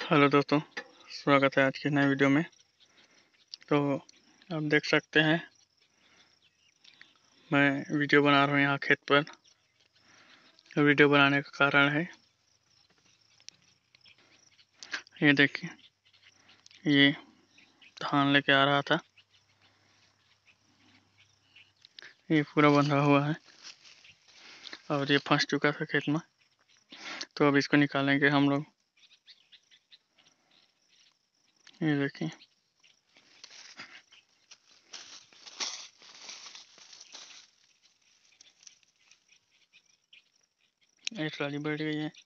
Hello दोस्तों, स्वागत है आज के नए वीडियो में। तो आप देख सकते हैं मैं वीडियो बना रहा हूँ यहाँ खेत पर। वीडियो बनाने का कारण है ये देखिए, ये धान लेके आ रहा था, ये पूरा बंधा हुआ है और ये फंस चुका था खेत में। तो अब इसको निकालेंगे हम लोग। ये देखिए, ये ट्राली बैठ गई है।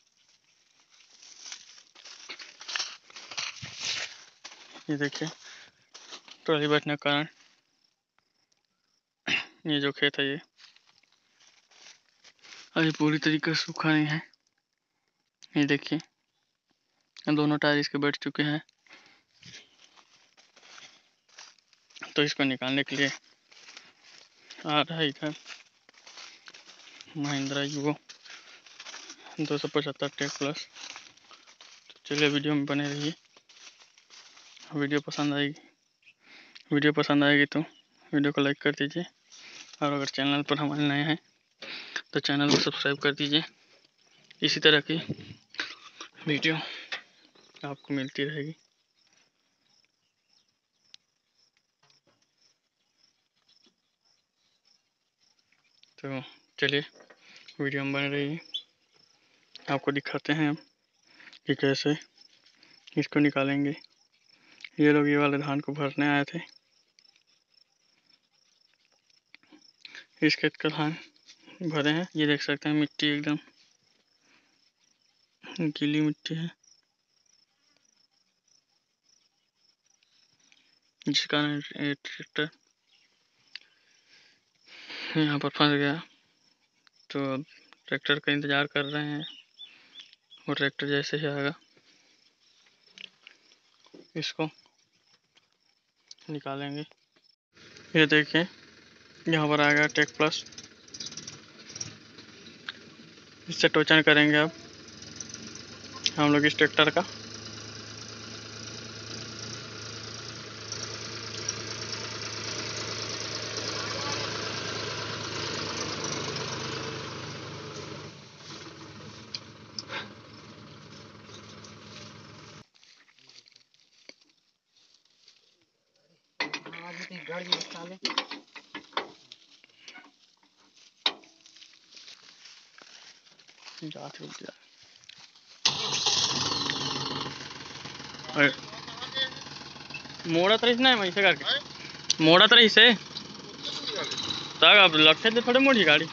ये देखिए, ट्राली बैठने के कारण ये जो खेत है ये अभी पूरी तरीके से सूखा नहीं है। ये देखिए, दोनों टायर इसके बैठ चुके हैं। तो इसको निकालने के लिए आ रहा है इधर महिंद्रा यूगो 275 टेक प्लस। तो चलिए वीडियो में बने रहिए। वीडियो पसंद आएगी तो वीडियो को लाइक कर दीजिए, और अगर चैनल पर हमारे नए हैं तो चैनल को सब्सक्राइब कर दीजिए। इसी तरह की वीडियो आपको मिलती रहेगी। तो चलिए वीडियो में बने रहिए, आपको दिखाते हैं कि कैसे इसको निकालेंगे। ये लोग ये वाले धान को भरने आए थे। इस खेत का धान भरे हैं। ये देख सकते हैं मिट्टी एकदम गीली मिट्टी है, जिस कारण ट्रैक्टर यहाँ पर फंस गया। तो ट्रैक्टर का इंतज़ार कर रहे हैं, वो ट्रैक्टर जैसे ही आएगा इसको निकालेंगे। ये देखिए, यहाँ पर आ गया टेक प्लस। इससे टोचन करेंगे अब हम लोग इस ट्रैक्टर का। मोड़ा तरीस नहीं मैं इसे करके मोड़ा तरीस से तक अब लक्ष्य से थोड़े मोड़ी गाड़ी।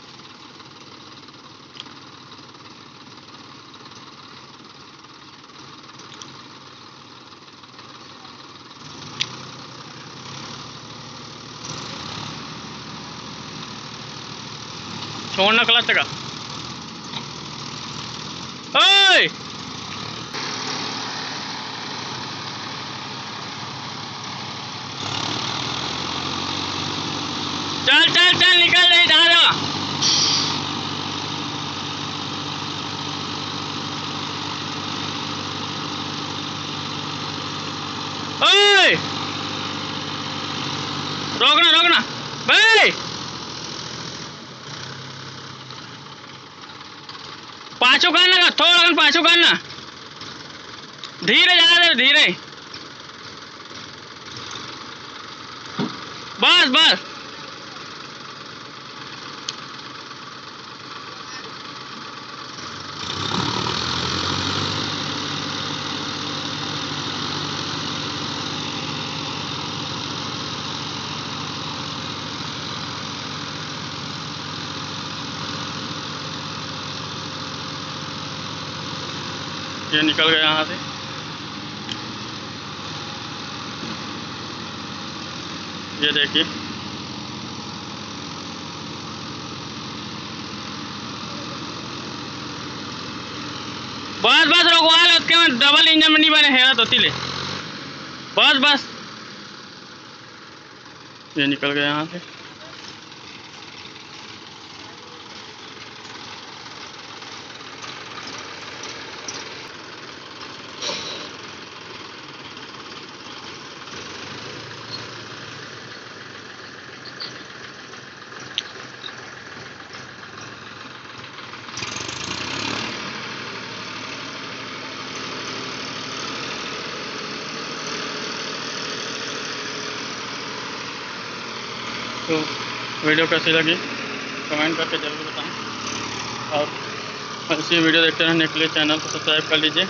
छोड़ना क्लच का। ओए चल चल चल निकल रही धारा। ओए रोकना रोकना भाई, पाछू करना, थोड़ा पाछू करना, धीरे जा रहे धीरे, बस बस। ये निकल गया यहाँ से। ये देखिए, बस बस रोकवा लो, उसके में डबल इंजन में नहीं बने हेरा तो ले, बस बस। ये निकल गया यहाँ से। तो वीडियो कैसी लगी कमेंट करके ज़रूर बताएं, और ऐसी वीडियो देखते रहने के लिए चैनल को सब्सक्राइब कर लीजिए।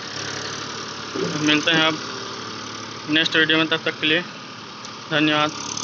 मिलते हैं अब नेक्स्ट वीडियो में, तब तक के लिए धन्यवाद।